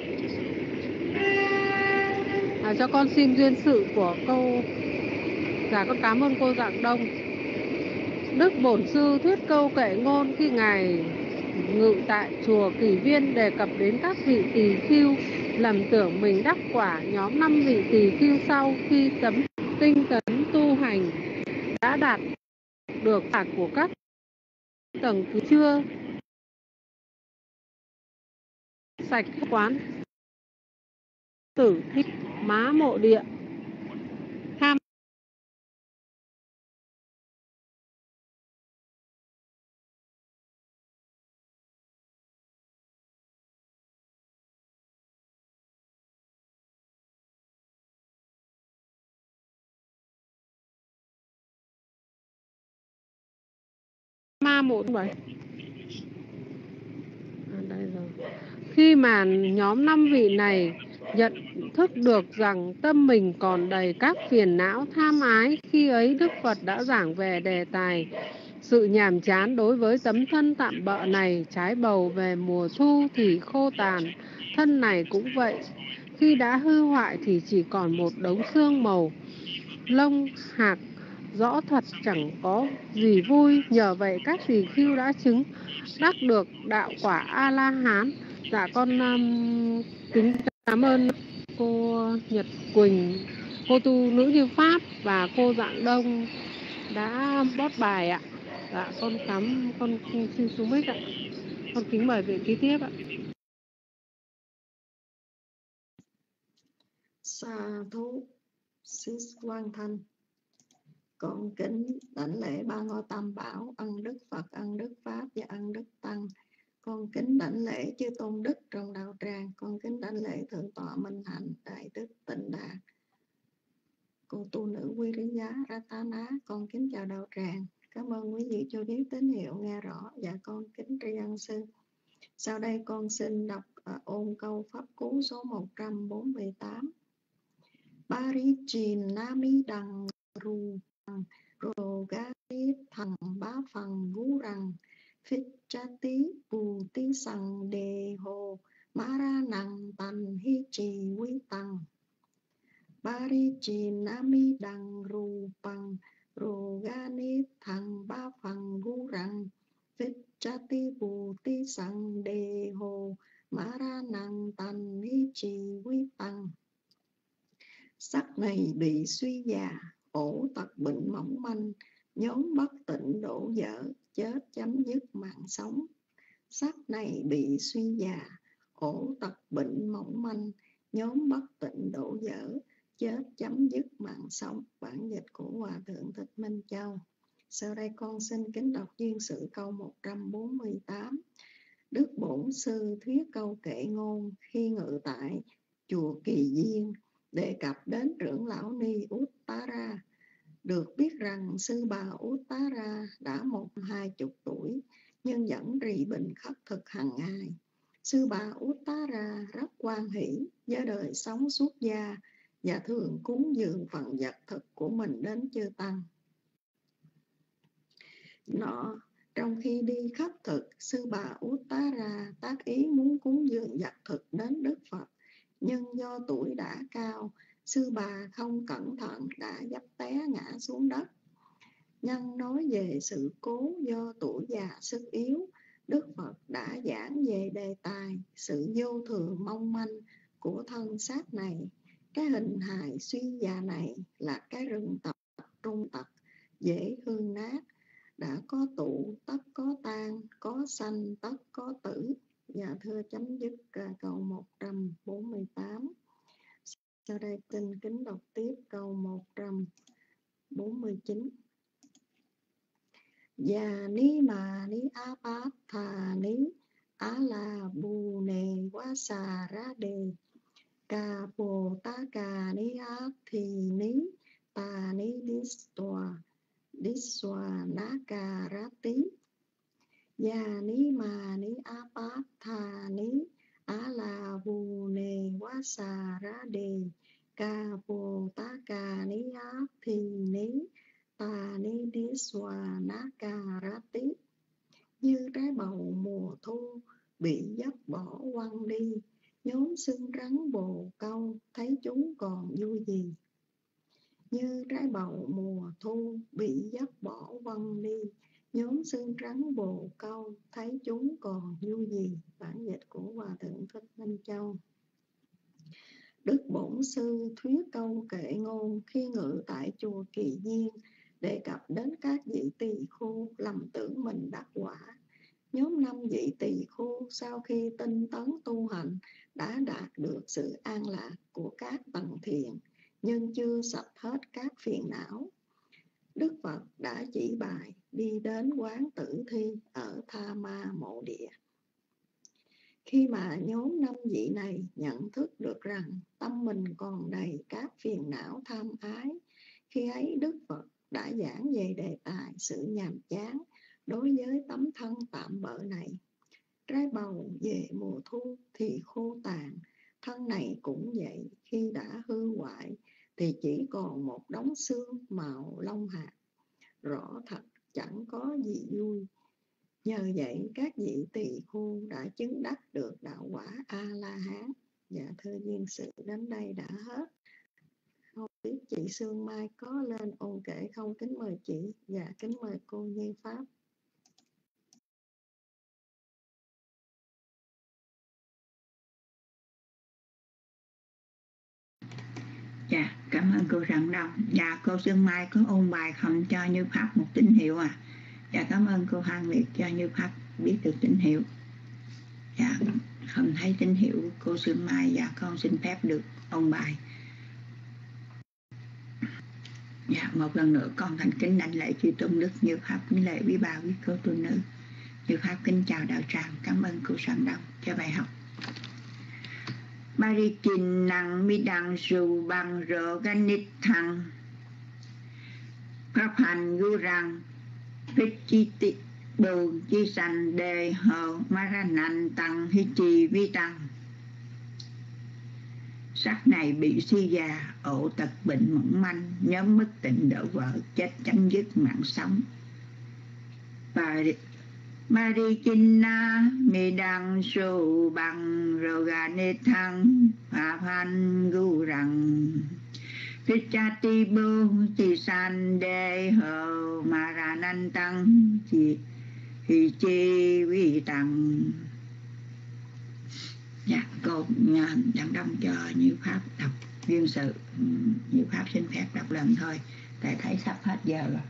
À, cho con xin duyên sự của câu. Dạ con cảm ơn cô Dạng Đông. Đức Bổn Sư thuyết câu kệ ngôn khi Ngài ngự tại chùa Kỳ Viên đề cập đến các vị tỳ khưu lầm tưởng mình đắc quả. Nhóm năm vị tỳ khưu sau khi tấm tinh tấn tu hành đã đạt được quả của các tầng thứ chưa sạch quán tử thích má mộ địa tham ma mộ bảy. À, đây rồi. Khi mà nhóm năm vị này nhận thức được rằng tâm mình còn đầy các phiền não tham ái, khi ấy Đức Phật đã giảng về đề tài sự nhàm chán đối với tấm thân tạm bợ này. Trái bầu về mùa thu thì khô tàn, thân này cũng vậy. Khi đã hư hoại thì chỉ còn một đống xương màu lông hạt rõ thật, chẳng có gì vui. Nhờ vậy các tỳ khưu đã chứng đắc được đạo quả A La Hán. Dạ con um, kính cảm ơn cô Nhật Quỳnh, cô tu nữ như Pháp và cô Dạng Đông đã bót bài ạ. Dạ con cảm con xin xuống mic ạ. Con kính mời vị kế tiếp ạ. Sa thú Sis Quang Thanh. Con kính đảnh lễ ba ngôi tam bảo, ân đức Phật, ân đức Pháp và ân đức Tăng. Con kính đảnh lễ chư tôn đức trong đạo tràng. Con kính đảnh lễ thượng tọa Minh Hạnh, đại đức Tịnh Đạt, cô tu nữ Quy Lý Giá Ratana. Con kính chào đạo tràng. Cảm ơn quý vị cho biết tín hiệu nghe rõ. Và con kính tri ân sư. Sau đây con xin đọc uh, ôn câu pháp cú số một trăm bốn mươi tám. Parichin nami đằng ru bằng rồ ga thằng bá phần gú rằng phích cha tí bù tí sằng đề hồ má ra nằng tần hi trì quý tằng. Parichin nami đằng ru bằng rồ ga thằng bá phần gú rằng phích cha tí bù tí sằng đề hồ má ra nằng tần hi trì quý tằng. Sắc này bị suy già, ổ tật bệnh mỏng manh, nhóm bất tịnh đổ vỡ, chết chấm dứt mạng sống. Sắc này bị suy già, ổ tật bệnh mỏng manh, nhóm bất tịnh đổ vỡ, chết chấm dứt mạng sống. Bản dịch của Hòa Thượng Thích Minh Châu. Sau đây con xin kính đọc duyên sự câu một trăm bốn mươi tám. Đức Bổn Sư thuyết câu kệ ngôn khi ngự tại chùa Kỳ Viên, đề cập đến trưởng lão Ni Uttara. Được biết rằng sư bà Uttara đã một hai chục tuổi, nhưng vẫn trì bình khất thực hàng ngày. Sư bà Uttara rất hoan hỷ với đời sống xuất gia và thường cúng dường phần vật thực của mình đến chư tăng. Nọ, trong khi đi khất thực, sư bà Uttara tác ý muốn cúng dường vật thực đến Đức Phật, nhưng do tuổi đã cao, sư bà không cẩn thận đã dấp té ngã xuống đất. Nhân nói về sự cố do tuổi già sức yếu, Đức Phật đã giảng về đề tài sự vô thường mong manh của thân xác này. Cái hình hài suy già này là cái rừng tập trung tật, dễ hư nát. Đã có tụ tất có tan, có sanh tất có tử. Và thưa chấm dứt câu một trăm bốn mươi tám. Sau đây xin kính đọc tiếp câu một trăm bốn mươi chín. Và ni mà ni a bát thà ni á la bù nề quá xà ra đề ca bồ ta ca ni á thì ni ta ni đít tòa Diswa Nakarati Ya ni ma ni apatha ni ala vu ne wasara de ka po ta ka ni athi ni ta ni diswa nakarati. Như trái bầu mùa thu bị dấp bỏ quăng đi, nhóm xương rắn bồ câu thấy chúng còn vui gì. Như trái bầu mùa thu bị dấp bỏ văng đi, nhóm xương rắn bồ câu thấy chúng còn vui gì. Bản dịch của Hòa Thượng Thích Minh Châu. Đức Bổn Sư thuyết câu kệ ngôn khi ngự tại chùa Kỳ Viên, đề cập đến các vị tỳ khưu lầm tưởng mình đắc quả. Nhóm năm vị tỳ khưu sau khi tinh tấn tu hành đã đạt được sự an lạc của các tầng thiền, nhưng chưa sạch hết các phiền não. Đức Phật đã chỉ bài đi đến quán Tử Thi ở Tha Ma Mộ Địa. Khi mà nhóm năm vị này nhận thức được rằng tâm mình còn đầy các phiền não tham ái, khi ấy Đức Phật đã giảng về đề tài sự nhàm chán đối với tấm thân tạm bợ này. Trái bầu về mùa thu thì khô tàn, thân này cũng vậy, khi đã hư hoại thì chỉ còn một đống xương màu lông hạt. Rõ thật chẳng có gì vui. Nhờ vậy các vị tỳ khưu đã chứng đắc được đạo quả A-la-hán. Dạ thưa duyên sự đến đây đã hết. Không biết chị Sương Mai có lên ôn kể không? Kính mời chị. Dạ kính mời cô Nhi Pháp. Dạ, cảm ơn cô Rạng Đông. Dạ, cô Sương Mai có ôn bài không cho Như Pháp một tín hiệu à? Dạ, cảm ơn cô Hoàng Liệt cho Như Pháp biết được tín hiệu. Dạ, không thấy tín hiệu của cô Sương Mai. Dạ, con xin phép được ôn bài. Dạ, một lần nữa con thành kính đảnh lễ chư tôn đức Như Pháp, kính lễ quý bà quý cô tu nữ. Như Pháp kính chào đạo tràng. Cảm ơn cô Rạng Đông cho bài học. Barikin năng mi đăng su bằng rô ganit thăng pháp hành gu rằng phích chi tị bồ chi sanh đề hờ maranan tăng hi chi vi tăng. Sắc này bị suy già, ổ tật bệnh mỏng manh, nhóm mất tịnh đỡ vợ, chết chấm dứt mạng sống. Và Marikina mi đăng su bằng rogane thăng pháp hành gu rằng Vichati bồ chi san đề hờ maranan tăng chi hi chi vi tăng. Dạ, cô Đặng Đông cho Như Pháp đọc duyên sự. Như Pháp xin phép đọc lần thôi, tại thấy sắp hết giờ rồi.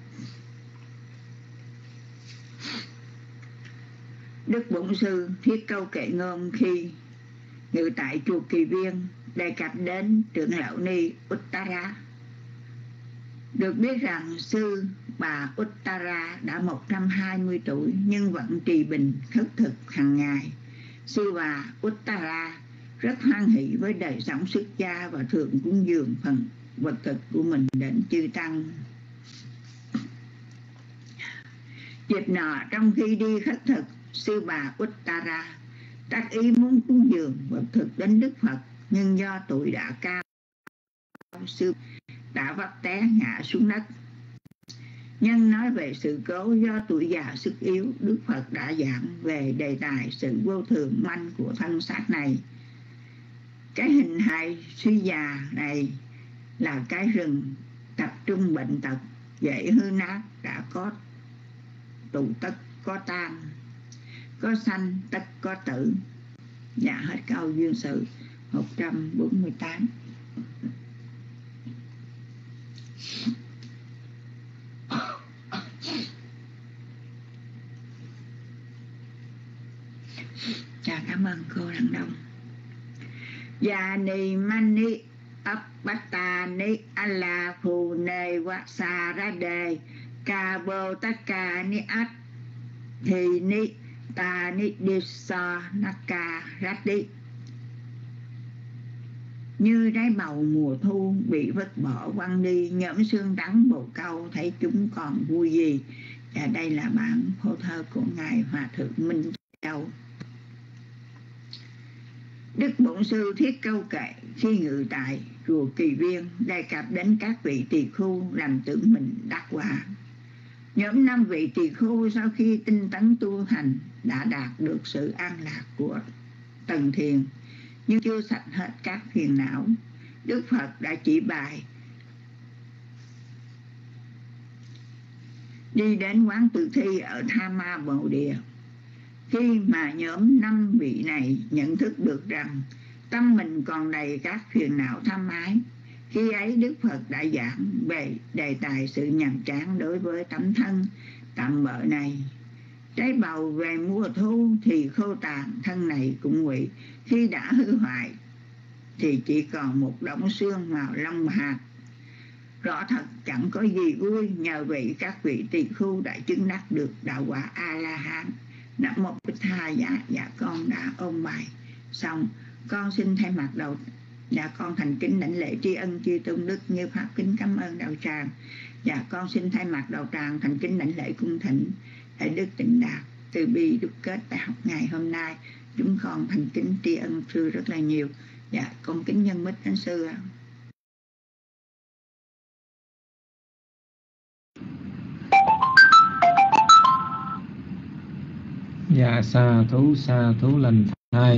Đức Bổn Sư thuyết câu kệ ngôn khi ngự tại chùa Kỳ Viên, đề cập đến trưởng lão Ni Uttara. Được biết rằng sư bà Uttara đã một trăm hai mươi tuổi nhưng vẫn trì bình khất thực hàng ngày. Sư bà Uttara rất hoan hỷ với đời sống xuất gia và thường cúng dường phần vật thực của mình đến chư tăng. Dịp nọ trong khi đi khất thực, sư bà Uttara tác ý muốn cúng dường vật thực đến Đức Phật, nhưng do tuổi đã cao, sư đã vấp té ngã xuống đất. Nhân nói về sự cố do tuổi già sức yếu, Đức Phật đã giảng về đề tài sự vô thường manh của thân xác này. Cái hình hài suy già này là cái rừng tập trung bệnh tật, dễ hư nát, đã có tụ tất có tan, có sanh tất có tử. Dạ, hết câu duyên sự một trăm bốn mươi tám. Dạ, cảm ơn cô Đặng Đông. Dạ ni mani appata ni alla phu ne wasa ra đề ca bồ tát ca ni át thì ni ta ni disa naka rati. Như trái bầu mùa thu bị vứt bỏ quăng đi, nhóm xương trắng bồ câu thấy chúng còn vui gì. Và đây là bản phô thơ của ngài Hòa thượng Minh Châu. Đức Bổn Sư Thiết Câu Kệ khi ngự tại chùa Kỳ Viên đề cập đến các vị tỳ khưu làm tưởng mình đắc quả. Nhóm năm vị tỳ khưu sau khi tinh tấn tu hành đã đạt được sự an lạc của tầng thiền, nhưng chưa sạch hết các phiền não. Đức Phật đã chỉ bài đi đến quán Tử Thi ở Tha Ma Bồ Địa. Khi mà nhóm năm vị này nhận thức được rằng tâm mình còn đầy các phiền não tham ái, khi ấy Đức Phật đã giảng về đề tài sự nhàm chán đối với tấm thân tạm bợ này. Trái bầu về mùa thu thì khô tàn, thân này cũng nguy. Khi đã hư hoại thì chỉ còn một đống xương màu lông hạt. Rõ thật chẳng có gì vui, nhờ vậy các vị tỳ khưu đã chứng đắc được đạo quả A-la-hán. Nam mô Bích Tha. Dạ, dạ con đã ôn bài xong. Con xin thay mặt đầu Dạ con thành kính lãnh lễ tri ân chư tôn đức như pháp kính cảm ơn đạo tràng. Dạ con xin thay mặt đạo tràng thành kính lãnh lễ cung thỉnh đại đức Tịnh Đạt từ bi đúc kết bài học ngày hôm nay. Chúng con thành kính tri ân sư rất là nhiều. Dạ con kính nhân mít thánh sư ạ. Dạ sa thú sa thú lành thai.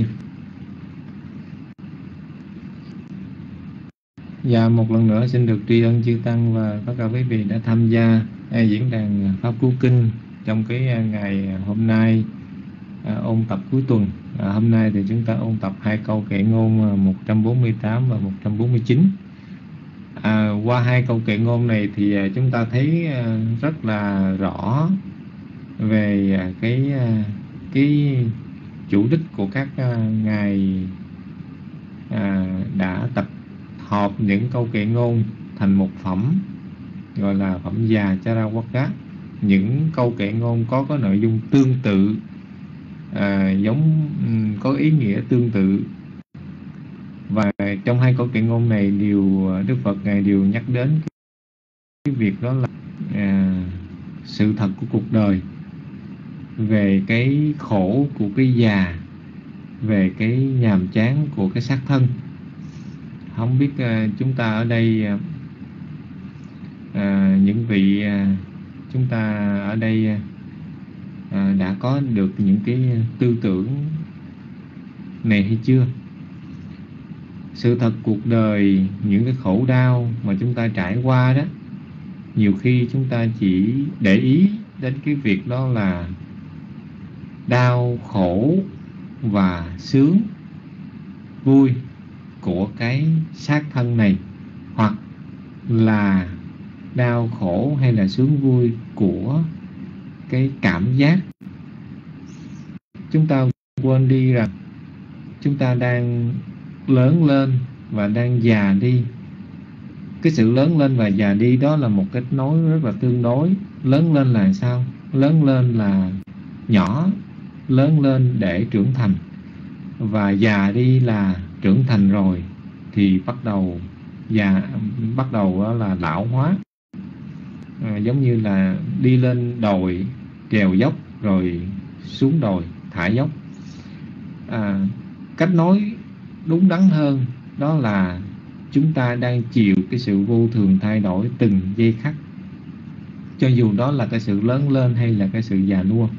Dạ một lần nữa xin được tri ân chư tăng và tất cả quý vị đã tham gia diễn đàn Pháp Cú Kinh trong cái ngày hôm nay à, ôn tập cuối tuần. À, hôm nay thì chúng ta ôn tập hai câu kệ ngôn một trăm bốn mươi tám và một trăm bốn mươi chín. À, qua hai câu kệ ngôn này thì chúng ta thấy rất là rõ về cái cái chủ đích của các ngài à, đã tập hợp những câu kệ ngôn thành một phẩm gọi là phẩm già Charawaka. Những câu kệ ngôn có có nội dung tương tự, à, giống có ý nghĩa tương tự, và trong hai câu kệ ngôn này đều Đức Phật ngài đều nhắc đến cái việc đó là à, sự thật của cuộc đời, về cái khổ của cái già, về cái nhàm chán của cái xác thân. Không biết uh, chúng ta ở đây uh, uh, những vị uh, chúng ta ở đây uh, đã có được những cái tư tưởng này hay chưa? Sự thật cuộc đời, những cái khổ đau mà chúng ta trải qua đó, nhiều khi chúng ta chỉ để ý đến cái việc đó là đau khổ và sướng vui của cái xác thân này, hoặc là đau khổ hay là sướng vui của cái cảm giác. Chúng ta quên đi rằng chúng ta đang lớn lên và đang già đi, cái sự lớn lên và già đi đó là một kết nối rất là tương đối. Lớn lên là sao? Lớn lên là nhỏ, lớn lên để trưởng thành, và già đi là trưởng thành rồi thì bắt đầu già, bắt đầu đó là lão hóa. À, giống như là đi lên đồi trèo dốc rồi xuống đồi thả dốc. À, cách nói đúng đắn hơn đó là chúng ta đang chịu cái sự vô thường thay đổi từng giây khắc, cho dù đó là cái sự lớn lên hay là cái sự già nua.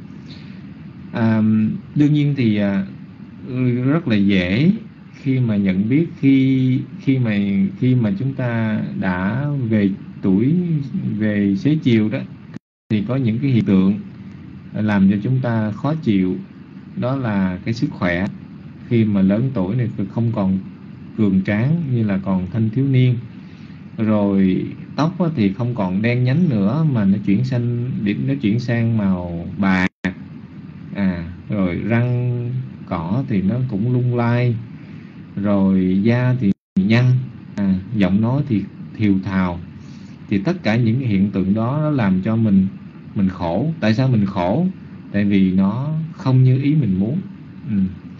À, đương nhiên thì à, rất là dễ khi mà nhận biết khi khi mà khi mà chúng ta đã về tuổi, về xế chiều đó, thì có những cái hiện tượng làm cho chúng ta khó chịu. Đó là cái sức khỏe khi mà lớn tuổi này không còn cường tráng như là còn thanh thiếu niên. Rồi tóc thì không còn đen nhánh nữa mà nó chuyển sang nó chuyển sang màu bạc. À, rồi răng cỏ thì nó cũng lung lay, rồi da thì nhăn, à, giọng nói thì thiều thào. Thì tất cả những hiện tượng đó nó làm cho mình mình khổ. Tại sao mình khổ? Tại vì nó không như ý mình muốn. Ừ.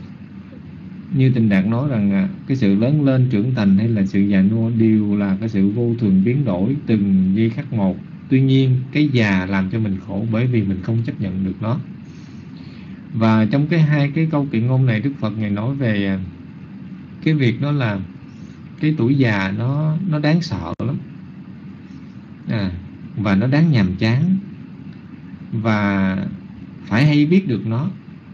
Như Tịnh Đạt nói rằng cái sự lớn lên trưởng thành hay là sự già nua đều là cái sự vô thường biến đổi từng giây khắc một. Tuy nhiên cái già làm cho mình khổ bởi vì mình không chấp nhận được nó. Và trong cái hai cái câu kệ ngôn này, Đức Phật Ngài nói về cái việc đó là cái tuổi già nó nó đáng sợ lắm, à, và nó đáng nhàm chán, và phải hay biết được nó,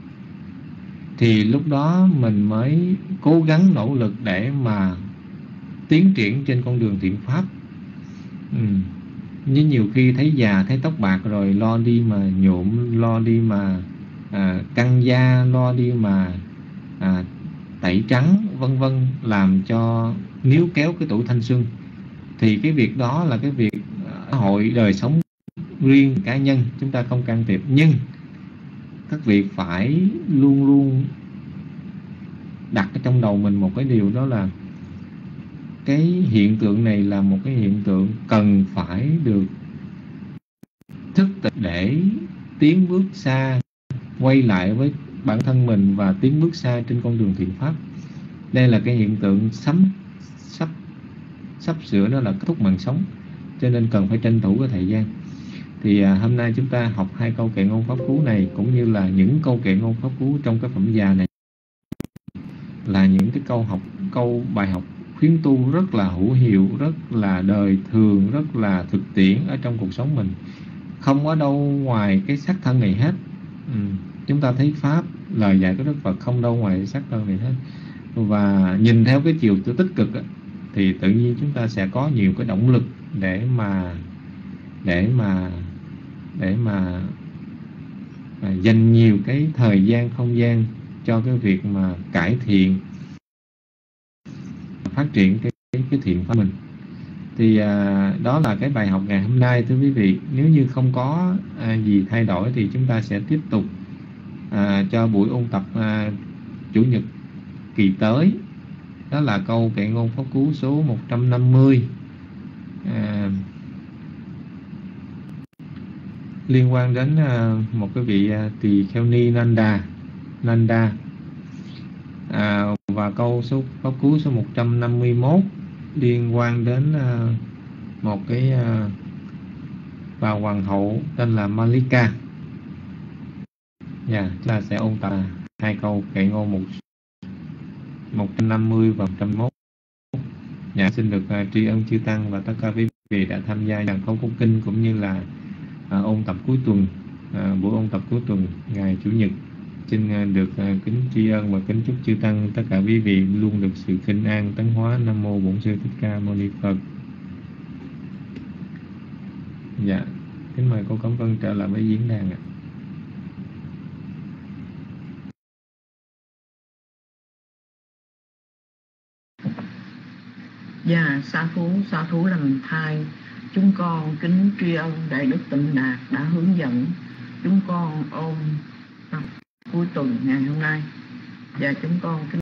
thì lúc đó mình mới cố gắng nỗ lực để mà tiến triển trên con đường thiện pháp. Ừ. Nhưng nhiều khi thấy già, thấy tóc bạc rồi lo đi mà nhuộm, lo đi mà à, căng da, lo đi mà à, tẩy trắng vân vân, làm cho níu kéo cái tuổi thanh xuân. Thì cái việc đó là cái việc hội đời sống riêng cá nhân, chúng ta không can thiệp. Nhưng các vị phải luôn luôn đặt ở trong đầu mình một cái điều, đó là cái hiện tượng này là một cái hiện tượng cần phải được thức tỉnh để tiến bước xa, quay lại với bản thân mình và tiến bước xa trên con đường thiện pháp. Đây là cái hiện tượng sắm sắp sắp sửa, đó là kết thúc mạng sống, cho nên cần phải tranh thủ cái thời gian. Thì à, hôm nay chúng ta học hai câu kệ ngôn pháp cú này, cũng như là những câu kệ ngôn pháp cú trong cái phẩm già này, là những cái câu học, câu bài học khuyến tu rất là hữu hiệu, rất là đời thường, rất là thực tiễn ở trong cuộc sống mình. Không ở đâu ngoài cái xác thân này hết. Ừ. Chúng ta thấy pháp, lời dạy của Đức Phật không đâu ngoài xác thân này hết. Và nhìn theo cái chiều tích cực thì tự nhiên chúng ta sẽ có nhiều cái động lực để mà để mà để mà à, dành nhiều cái thời gian, không gian cho cái việc mà cải thiện, phát triển cái cái, cái thiện pháp mình. Thì à, đó là cái bài học ngày hôm nay, thưa quý vị. Nếu như không có à, gì thay đổi thì chúng ta sẽ tiếp tục à, cho buổi ôn tập à, chủ nhật kỳ tới. Đó là câu kệ ngôn pháp cú số một trăm năm mươi, à, liên quan đến à, một cái vị à, tỳ kheo ni Nanda Nanda à, và câu số pháp cú số một trăm năm mươi mốt liên quan đến à, một cái à, bà hoàng hậu tên là Malika. Dạ, chúng ta sẽ ôn tập hai câu kệ ngôn một một trăm năm mươi và một trăm mốt. Dạ, xin được uh, tri ân chư tăng và tất cả quý vị đã tham gia dàn khấu cúng kinh, cũng như là uh, ôn tập cuối tuần, uh, buổi ôn tập cuối tuần ngày chủ nhật. Xin uh, được uh, kính tri ân và kính chúc chư tăng tất cả quý vị luôn được sự khinh an tấn hóa. Nam mô Bổn Sư Thích Ca Mâu Ni Phật. Dạ, kính mời cô Cẩm Vân trở lại với diễn đàn ạ. Dạ, sa thú, sa thú lành thai. Chúng con kính tri ân Đại Đức Tịnh Đạt đã hướng dẫn chúng con ôn tập cuối tuần ngày hôm nay. Và chúng con kính